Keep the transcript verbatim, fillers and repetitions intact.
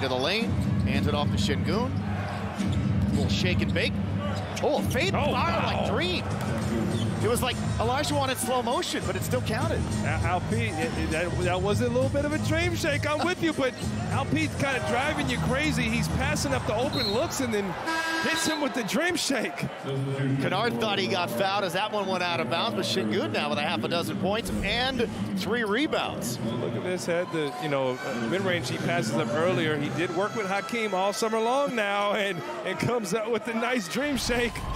into the lane, hands it off to Sengun. A little shake and bake. Oh, a fade oh, fire wow. like dream. It was like Elijah wanted slow motion, but it still counted. Alperen, that, that was a little bit of a dream shake. I'm with you, but Alperen's kind of driving you crazy. He's passing up the open looks and then hits him with the dream shake. Kennard thought he got fouled as that one went out of bounds, but Sengun now with a half a dozen points and three rebounds. Look at this, had the, you know, mid-range he passes up earlier. He did work with Hakeem all summer long now and, and comes out with a nice dream shake.